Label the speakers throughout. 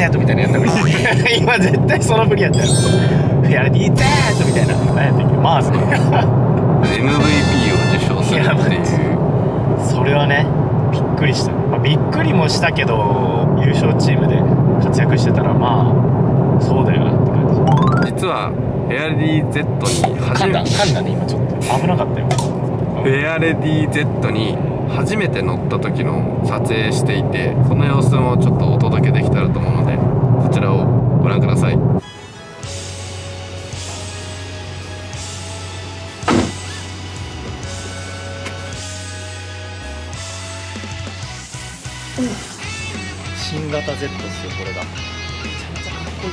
Speaker 1: ートみたいなやったのに今絶対その振りやったよ。フェアレディゼートみたいな、何やったっけ、マーズね
Speaker 2: MVP を受賞するっていう。
Speaker 1: それはねびっくりした、まあ、びっくりもしたけど、優勝チームで活躍してたらまあそうだよなって感じ。
Speaker 2: 実はフェアレディ Z に
Speaker 1: 噛んだね今ちょっと危なかったよ。
Speaker 2: フェアレディ Z に初めて乗った時の撮影していて、その様子もちょっとお届けできたらと思うので、そちらをご覧ください。
Speaker 1: 新型 Z っすよこれが。めちゃめちゃかっこいい。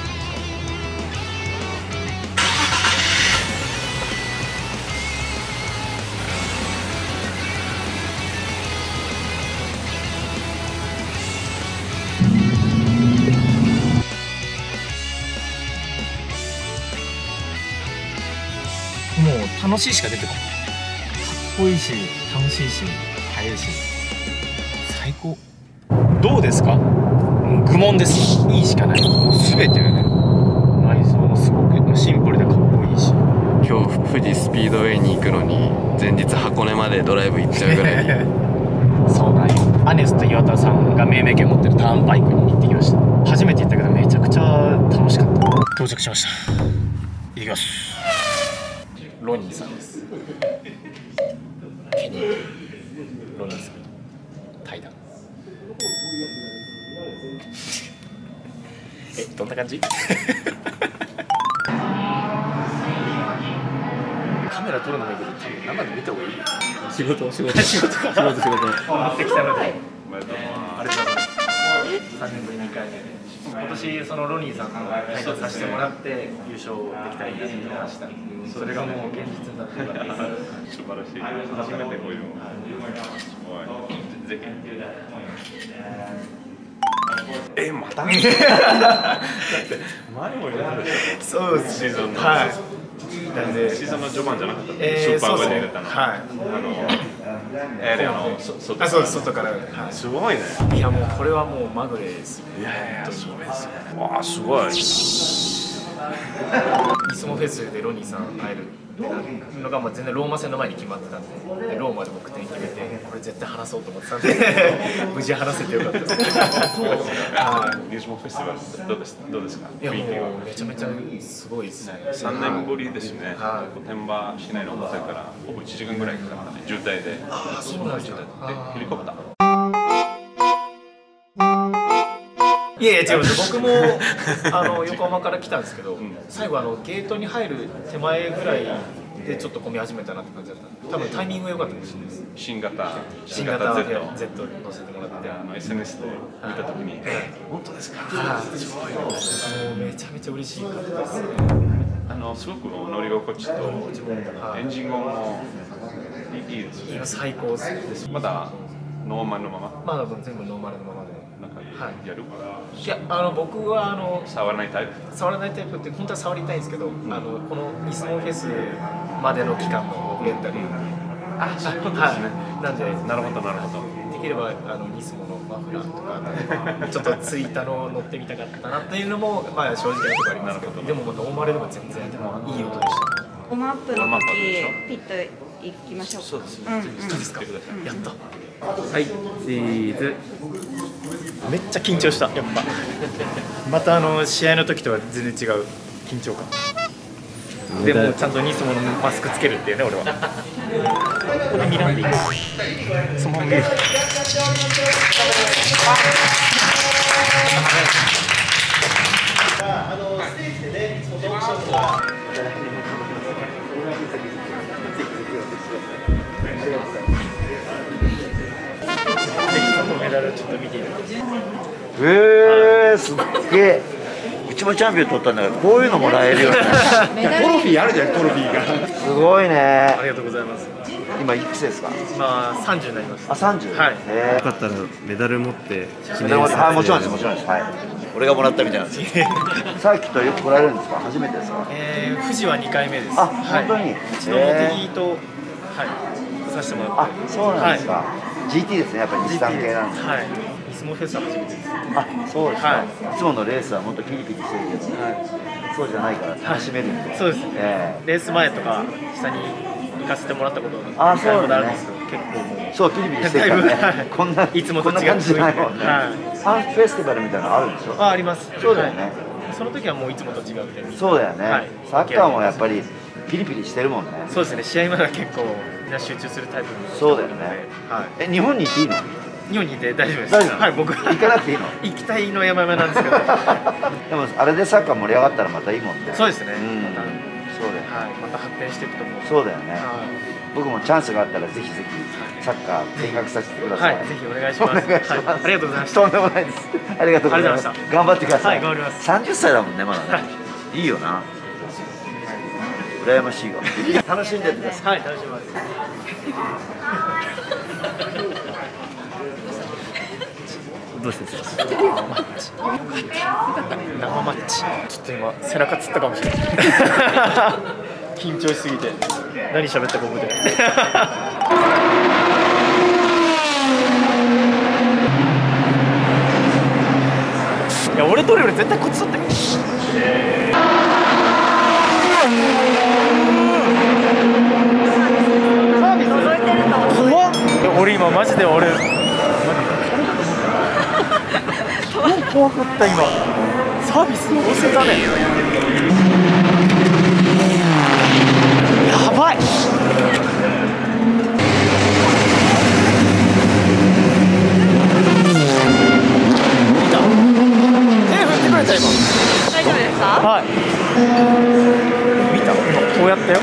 Speaker 1: もう楽しいしか出てこない。かっこいいし楽しいし速いし最高。どうですか？愚問です。いいしかない。もう全てね、内装もすごくシンプルでかっこいいし。
Speaker 2: 今日富士スピードウェイに行くのに前日箱根までドライブ行っちゃうぐらい
Speaker 1: そうなんよ。アネスと岩田さんが命名権持ってるターンバイクに行ってきました。初めて行ったけどめちゃくちゃ楽しかった。到着しました。行きます。ロニーさんです。ケニーロニーさんと対談。どんな感じ？カメラ撮るのもいいけど、多分生で見た方がいい。仕事持ってきたので、ありがとうございます。3年ぶり2回目で、今年そのロニーさんと対談させてもらって優勝できたらいいなと思いました。それがもう現実になってよかったです。
Speaker 3: 素晴らしい。初めてこういうの。ぜひ。また？前も言ったでしょ。そうです。シーズンの。はい。なんでシーズンの序盤じゃなかった。スーパーウェイで入れたの。はい。エリアの外から。そうです、外から。すごいね。いやもうこれはもうまぐれですよ。いやすごいですよ。わあすごい。いつもフェスでロニーさん会えるってのがまあ全然ローマ戦の前に決まってたんで、ローマで僕点決めてこれ絶対話そうと思ってたんで無事話せてよかったです。リズムフェスティバルどうですか？いやもうめちゃめちゃすごいですね。3年ぶりですね。御殿場市内のホテルからほぼ1時間ぐらいかかったね、渋滞で。ああそうなんですか。ヘリコプター。いやいや違うんです。僕も横浜から来たんですけど、最後ゲートに入る手前ぐらいでちょっと混み始めたなって感じだった。多分タイミングが良かったです。新型 Z 乗せてもらって、SNS で見たときに本当ですか？すごい。もうめちゃめちゃ嬉しいかったですね。すごく乗り心地とエンジン音もいいですね。最高です。まだノーマルのまま？まだ全部ノーマルのままで。やる？いや僕は触らないタイプって本当は触りたいんですけど、このニスモフェスまでの期間のレンタル。あ、そういうことですね。なんでなるほどなるほど。できればニスモのマフラーとかちょっとついたのを乗ってみたかったなっていうのもまあ正直なところありますけど、でもノーマルでも全然いい音でした。
Speaker 4: ウォームアップの時ピット行きましょう。
Speaker 3: そうですね。
Speaker 1: いいですか？やった。
Speaker 2: はい、チーズ。
Speaker 1: めっちゃ緊張した。やっぱまた試合の時とは全然違う緊張感。でもちゃんとニスモのマスクつけるっていうね、俺は。これミランディーそのまま見る。メダルちょっと見てみて。
Speaker 5: すっげえ。うちもチャンピオン取ったんだから、こういうのもらえるよね。
Speaker 1: トロフィーあるじゃん、トロフィーが。
Speaker 5: すごいね。
Speaker 1: ありがとうございます。
Speaker 5: 今いくつですか？
Speaker 1: 今30になります。
Speaker 5: あ、30。
Speaker 1: はい。
Speaker 2: よかったらメダル持って記念撮影。
Speaker 5: はい、もちろんです、もちろんです。はい。俺がもらったみたいなんです。サーキットよく来られるんですか？初めてですか？
Speaker 1: 富士は2回目です。
Speaker 5: あ、本当に。
Speaker 1: 一度茂木とはいさせてもらって。
Speaker 5: あ、そうなんですか。 GT ですね、やっぱり日産系なんで。
Speaker 3: はい。出雲フェスは初めてです。
Speaker 5: あ、そうですか。
Speaker 3: はい
Speaker 5: いつものレースはもっとピリピリしてるけど、そうじゃないから楽しめるんで。
Speaker 3: そうですね。
Speaker 5: え
Speaker 3: レース前とか下に行かせてもらったこと
Speaker 5: あそうだね
Speaker 3: あるんですけど、結構もう
Speaker 5: そう、ピリピリしてるから
Speaker 3: だいぶ
Speaker 5: ね。こんな、
Speaker 3: いつもと違う
Speaker 5: こんな感じじゃないもんね。
Speaker 3: はい
Speaker 5: ファンフェスティバルみたいなのあるんでしょ。
Speaker 3: あります。
Speaker 5: そうだよね。
Speaker 3: はいその時はもういつもと違う点。
Speaker 5: そうだよね、
Speaker 3: はい
Speaker 5: サッカーもやっぱりピリピリしてるもんね。
Speaker 3: そうですね。試合までは結構みんな集中するタイプの人
Speaker 5: そうだよね
Speaker 3: なのではい。
Speaker 5: 日本にいていいの？
Speaker 3: 日本にいて大丈夫です。
Speaker 5: 大丈夫
Speaker 3: はい、僕
Speaker 5: 行かなくていいの？
Speaker 3: 行きたいの山々なんですけど。
Speaker 5: でもあれでサッカー盛り上がったらまたいいもんね。
Speaker 3: そうですね。
Speaker 5: うん
Speaker 3: また
Speaker 5: そうだよ、
Speaker 3: はい、また発展していくと思う。
Speaker 5: そうだよね、
Speaker 3: は
Speaker 5: 僕もチャンスがあったらぜひぜひサッカー見学させてくだ
Speaker 3: い、
Speaker 5: さい、
Speaker 3: はい、ぜひお願いします。
Speaker 5: お願いします、
Speaker 3: はい、ありがとうございました。
Speaker 5: とんでもないですありがとうございます。
Speaker 3: ありがとうございま
Speaker 5: 頑張ってください。
Speaker 3: はい頑張ります
Speaker 5: 30歳だもんねまだね。いいよな。羨ましいわ。楽しんでってください。
Speaker 3: はい、楽しみます。
Speaker 5: どうしてですか？
Speaker 3: 生マッチ。ちょっと今背中つったかもしれない。緊張しすぎて何喋ったか覚えてない。いや、俺とるより絶対こっち取ってくる。怖っ。俺今マジで俺怖かった今。サービス旺盛だね。やばい。見た。手振ってくれた今。
Speaker 4: 大丈夫ですか？
Speaker 3: はい。見た。今こうやったよ。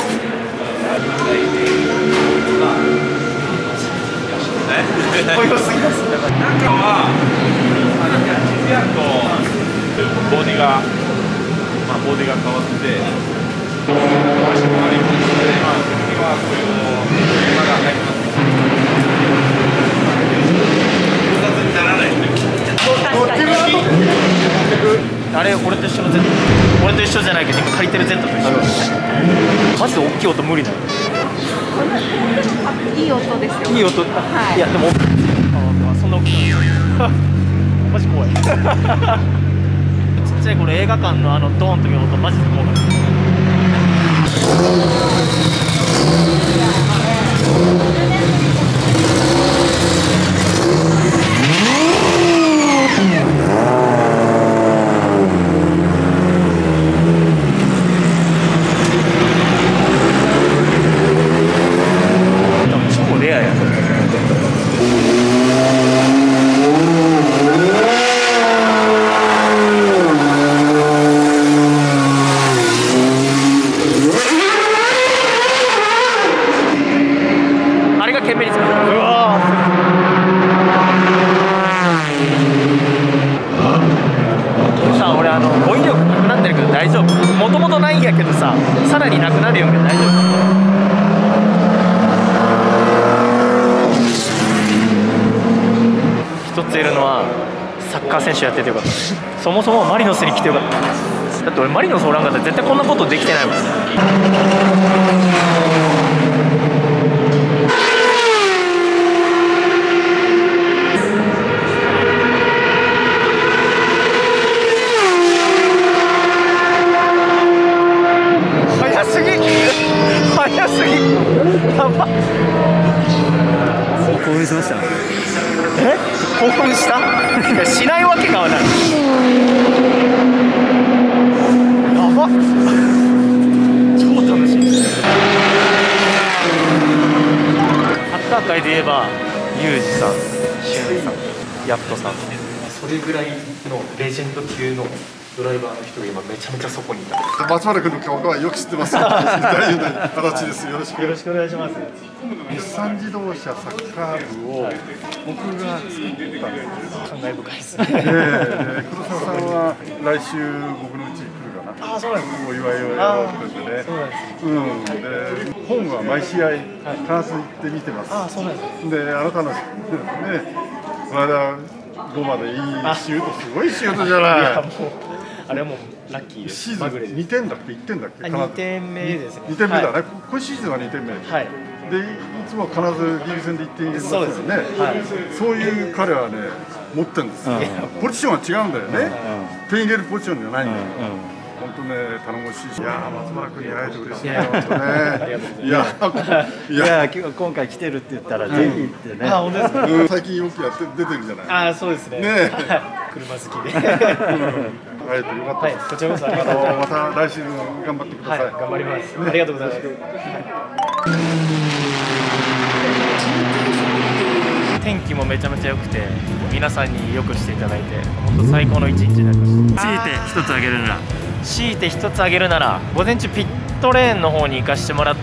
Speaker 3: 早すぎます。
Speaker 6: 中はボディが、ボディが変わって、足もありますので、次はこういう馬が入ります。複雑にならないという。
Speaker 3: あれ俺と一緒の Z。俺と一緒じゃないけど今借りてる Z と一緒。マジで大きい音無理だよ。
Speaker 4: いい音ですよ。
Speaker 3: いい音。
Speaker 4: はい
Speaker 3: いやでもそんな大きくない。マジ怖い。ちっちゃい頃映画館のドーンという音マジで怖かった。超レアや。あれが懸命につく。うわー。さあ俺語彙力なくなってるけど大丈夫。もともとないんやけどさ、さらになくなるよけど大丈夫。一つ言えるのはサッカー選手やっててよかった。そもそもマリノスに来てよかった。だって俺マリノスおらんかったら絶対こんなことできてないもん。早すぎ早すぎやばっ。
Speaker 5: 興奮しました。
Speaker 3: え興奮したいやしないわけがない。やばっ超楽しい。サッカー界で言えばユージさん、シュンさん、ヤットさん、それぐらいのレジェンド級のドライバーの人が今めちゃめちゃそこにいた。
Speaker 7: 松原君の顔はよく知ってます。大丈夫形です。よろしく。
Speaker 3: よろしくお願いします。
Speaker 7: 日産自動車サッカー部を僕が作ったんですよ。
Speaker 3: 感慨深いですね。
Speaker 7: 黒沢さんは来週僕の家に来るかな。
Speaker 3: あ、そうなんです。
Speaker 7: お祝いをやろうって言ってね。
Speaker 3: そうなんです。
Speaker 7: で本は毎試合必ず行って見てます。
Speaker 3: あ、そうなんです。
Speaker 7: であなたのね、この間ロマでいいシュート、すごいシュートじゃ
Speaker 3: いや
Speaker 7: ない。
Speaker 3: もうあれはもうラッキーです。
Speaker 7: シーズン
Speaker 3: まぐれです。
Speaker 7: 2点だっけ1点だっけ。
Speaker 3: 2点目ですね。
Speaker 7: 2点目だね、
Speaker 3: はい
Speaker 7: 今シーズンは2点目、
Speaker 3: はい。
Speaker 7: でいつつも必ずリーグ戦で1点入れますよね。そういう彼はね持ってるんですよ。ポジションは違うんだよね。点入れるポジションじゃないんだよ。本当ね頼もしいし、いや松原君に会えて嬉しいな本当ね。いや
Speaker 8: 今回来てるって言ったらぜひってね。
Speaker 3: 本当ですか。
Speaker 7: 最近よくやって出てるじゃない。
Speaker 3: あ、そうですね。
Speaker 7: ね、
Speaker 3: 車好きで。
Speaker 7: 会えてよかったです。
Speaker 3: こちらこそありがとうございます。
Speaker 7: また来シーズン頑張ってください。
Speaker 3: 頑張ります。ありがとうございます。天気もめちゃめちゃ良くて、皆さんによくしていただいて、本当最高の一日になりました。強いて一つ挙げるなら。強いて一つ挙げるなら、午前中ピットレーンの方に行かしてもらって、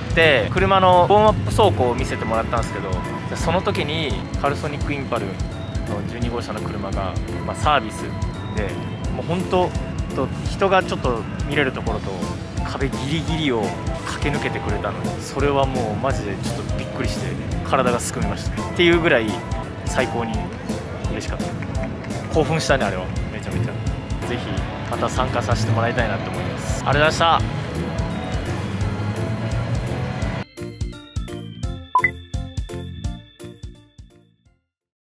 Speaker 3: 車のウォームアップ走行を見せてもらったんですけど、その時にカルソニックインパルの12号車の車が、サービスで、もう本当人がちょっと見れるところと壁ギリギリを駆け抜けてくれたので、それはもうマジでちょっとびっくりして体がすくみましたっていうぐらい最高に嬉しかった。興奮したね、あれはめちゃめちゃ。ぜひまた参加させてもらいたいなと思います。ありがとうございました。